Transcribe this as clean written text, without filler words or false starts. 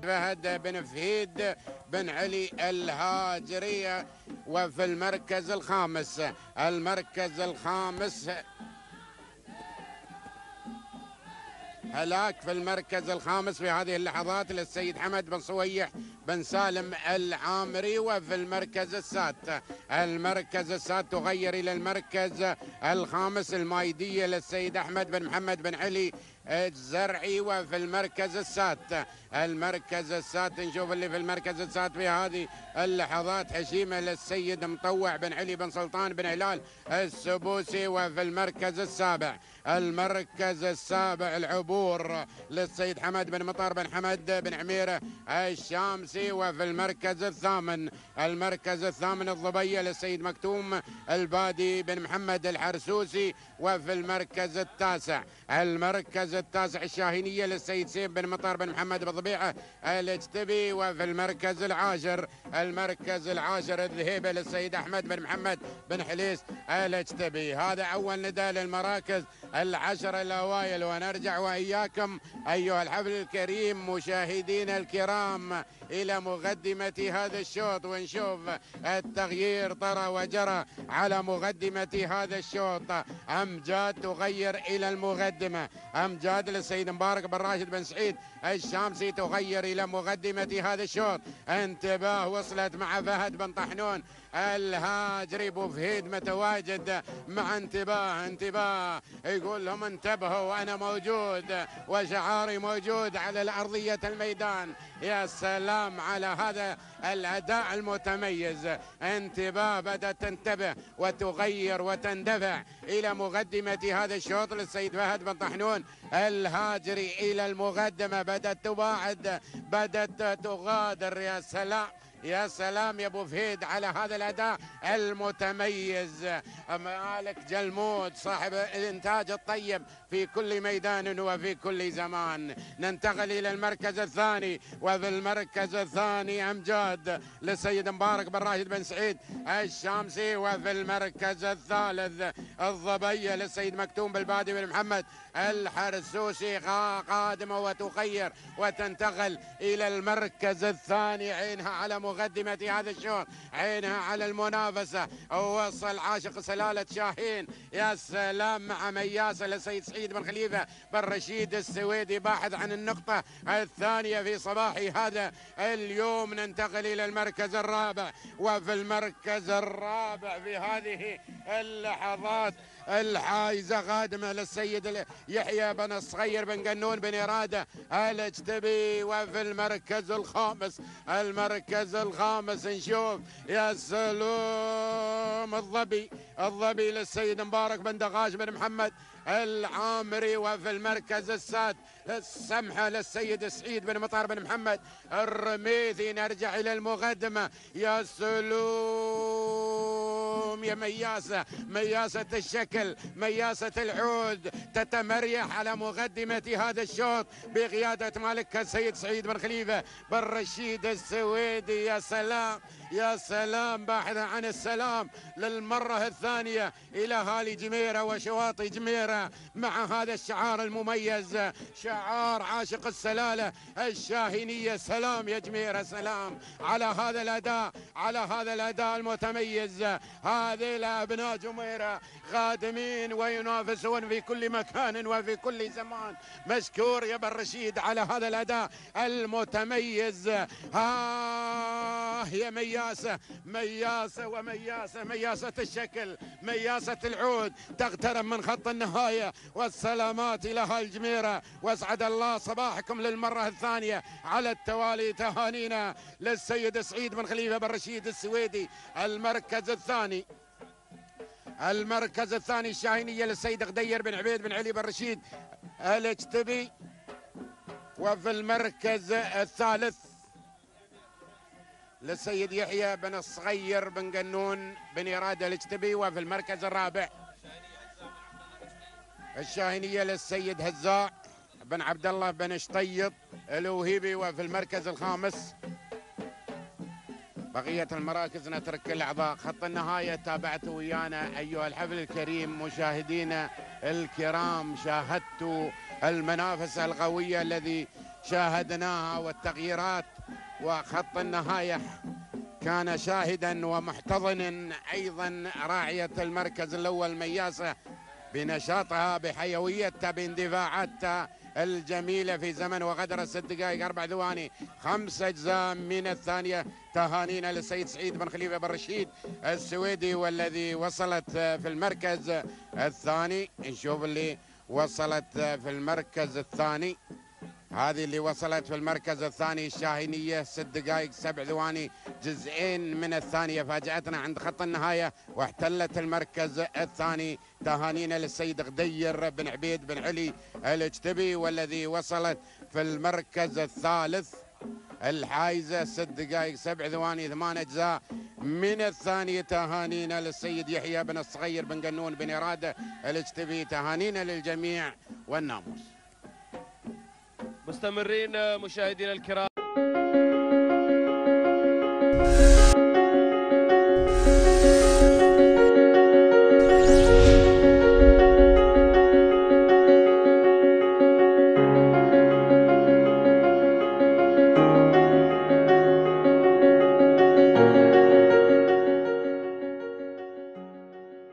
فهد بن فهيد بن علي الهاجري. وفي المركز الخامس، المركز الخامس هلاك في المركز الخامس في هذه اللحظات للسيد حمد بن صويح بن سالم العامري. وفي المركز السادس، المركز السادس تغير إلى المركز الخامس المايدية للسيد أحمد بن محمد بن علي الزرعي. وفي المركز السادس، المركز السادس نشوف اللي في المركز السادس في هذه اللحظات هشيمة للسيد مطوع بن علي بن سلطان بن هلال السبوسي. وفي المركز السابع، المركز السابع العبور للسيد حمد بن مطر بن حمد بن عميرة الشامسي. وفي المركز الثامن، المركز الثامن الضبية للسيد مكتوم البادي بن محمد الحرسوسي. وفي المركز التاسع، المركز التاسع الشاهينية للسيد سيف بن مطر بن محمد بن ضبيعة الاجتبي. وفي المركز العاشر، المركز العاشر الذهيبة للسيد أحمد بن محمد بن حليس الاجتبي. هذا أول نداء للمراكز العشر الأوائل. ونرجع وإياكم أيها الحفل الكريم مشاهدينا الكرام إلى مقدمة هذا الشوط، ونشوف التغيير طرى وجرى على مقدمة هذا الشوط. أمجاد تغير إلى المقدمة، أمجاد للسيد مبارك بن راشد بن سعيد الشامسي تغير إلى مقدمة هذا الشوط. انتباه، وصلت مع فهد بن طحنون الهاجري. ابو فهيد متواجد مع انتباه يقول لهم انتبهوا وانا موجود وشعاري موجود على ارضيه الميدان. يا سلام على هذا الاداء المتميز. انتباه، بدات تنتبه وتغير وتندفع الى مقدمه هذا الشوط للسيد فهد بن طحنون الهاجري الى المقدمه. بدات تباعد، بدات تغادر. يا سلام يا سلام يا ابو فهيد على هذا الاداء المتميز. مالك جلمود صاحب الانتاج الطيب في كل ميدان وفي كل زمان. ننتقل الى المركز الثاني، وفي المركز الثاني امجاد للسيد مبارك بن راشد بن سعيد الشامسي. وفي المركز الثالث الضبيه للسيد مكتوم بالبادي بن محمد الحرسوسي قادمه وتغير وتنتقل الى المركز الثاني. عينها على مقدمة هذا الشوط، عينها على المنافسة. وصل عاشق سلالة شاهين. يا سلام مع مياسة للسيد سعيد بن خليفة بن رشيد السويدي باحث عن النقطة الثانية في صباح هذا اليوم. ننتقل إلى المركز الرابع، وفي المركز الرابع في هذه اللحظات الحائزة قادمة للسيد يحيى بن الصغير بن قنون بن إرادة الاجتبي. وفي المركز الخامس، المركز الخامس نشوف يا سلام الظبي للسيد مبارك بن دغاش بن محمد العامري. وفي المركز السادس السمحة للسيد سعيد بن مطر بن محمد الرميثي. نرجع إلى المقدمة. يا سلام يا مياسة الشكل، مياسة العود تتمريح على مقدمة هذا الشوط بقيادة مالك السيد سعيد بن خليفة بن رشيد السويدي. يا سلام يا سلام، باحثة عن السلام للمرة الثانية إلى أهالي جميرة وشواطئ جميرة مع هذا الشعار المميز، شعار عاشق السلالة الشاهينية. سلام يا جميرة، سلام على هذا الأداء، على هذا الأداء المتميز. هذه أبناء جميرة قادمين وينافسون في كل مكان وفي كل زمان. مشكور يا بن رشيد على هذا الأداء المتميز. يا مياسة الشكل، مياسة العود تقترب من خط النهاية. والسلامات إلى أهل الجميرة، واسعد الله صباحكم للمرة الثانية على التوالي. تهانينا للسيد سعيد بن خليفة بن رشيد السويدي. المركز الثاني، المركز الثاني الشاهينية للسيد غدير بن عبيد بن علي بن رشيد الاجتبي. وفي المركز الثالث للسيد يحيى بن الصغير بن قنون بن إرادة الاجتبي. وفي المركز الرابع الشاهينية للسيد هزاع بن عبد الله بن شطيط الوهيبي. وفي المركز الخامس بقية المراكز نترك الأعضاء. خط النهاية تابعتوا ويانا أيها الحفل الكريم مشاهدينا الكرام، شاهدتوا المنافسة القوية الذي شاهدناها والتغييرات، وخط النهاية كان شاهدا ومحتضنا أيضا راعية المركز الأول مياسة بنشاطها بحيويتها باندفاعاتها الجميلة في زمن وغدر 6 دقائق 4 ثواني 5 أجزاء من الثانية. تهانينا للسيد سعيد بن خليفة بن رشيد السويدي والذي وصلت في المركز الثاني. نشوف اللي وصلت في المركز الثاني، هذه اللي وصلت في المركز الثاني الشاهينية 6 دقائق 7 ثواني جزئين من الثانية، فاجأتنا عند خط النهاية واحتلت المركز الثاني. تهانينا للسيد غدير بن عبيد بن علي الاجتبي والذي وصلت في المركز الثالث الحائزة 6 دقائق 7 ثواني 8 أجزاء من الثانية. تهانينا للسيد يحيى بن الصغير بن قنون بن إرادة الاجتبي. تهانينا للجميع والناموس. مستمرين مشاهدينا الكرام.